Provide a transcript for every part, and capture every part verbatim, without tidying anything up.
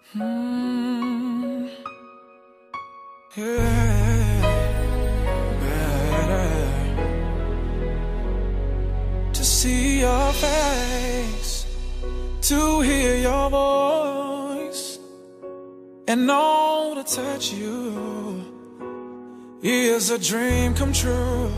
Hmm. Yeah. Better to see your face, to hear your voice, and know to touch you is a dream come true.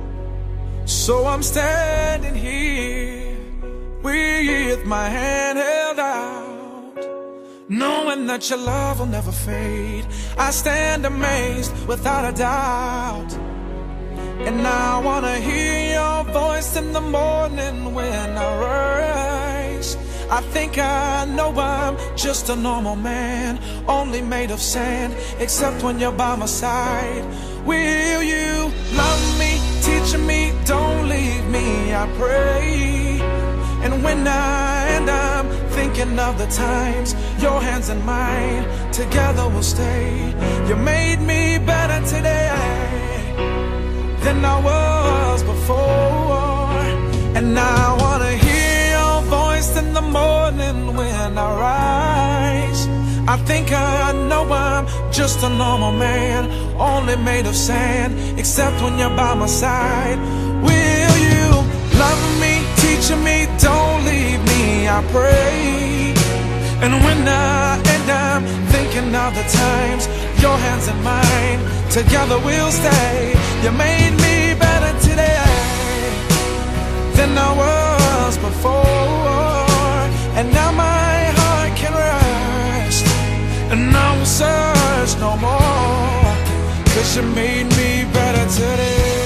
So I'm standing here with my hand held out, knowing that your love will never fade. I stand amazed without a doubt, and I wanna hear your voice in the morning when I rise. I think I know I'm just a normal man, only made of sand, except when you're by my side. Will you love me, teach me, don't leave me, I pray. And when I and I'm thinking of the times your hands and mine together will stay. You made me better today than I was before, and I wanna hear your voice in the morning when I rise. I think I know I'm just a normal man, only made of sand, except when you're by my side. Will you love me, teach me, don't leave me, I pray. And when I and I'm thinking of the times your hands and mine together will stay. You made me better today than I was before, and now my heart can rest, and I will search no more, 'cause you made me better today.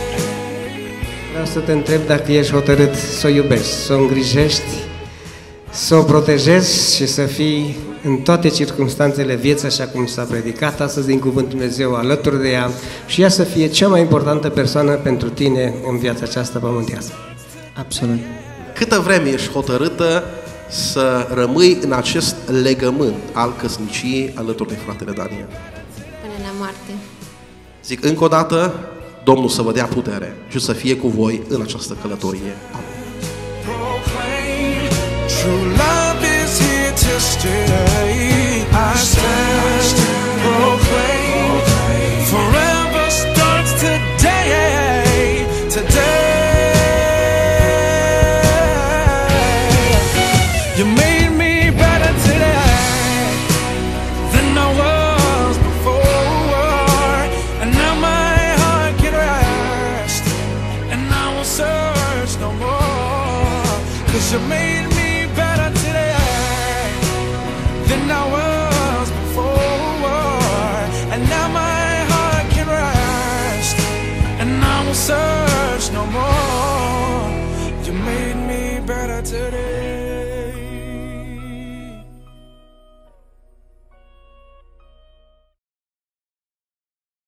Vreau să te întreb dacă ești hotărât să o iubești, să o îngrijești, să o protejezi și să fii în toate circumstanțele vieții, așa cum s-a predicat astăzi din Cuvântul Dumnezeu, alături de ea, și ea să fie cea mai importantă persoană pentru tine în viața aceasta pământească. Absolut. Câtă vreme ești hotărâtă să rămâi în acest legământ al căsniciei alături de fratele Daniel? Până la moarte. Zic încă o dată, Domnul să vă dea putere și să fie cu voi în această călătorie. True love is here to stay. I stand, proclaim, forever starts today, today. You made me better today than I was before, and now my heart can rest, and I will search no more, 'cause you made me than I was before, and now my heart can rest, and I will search no more. You made me better today.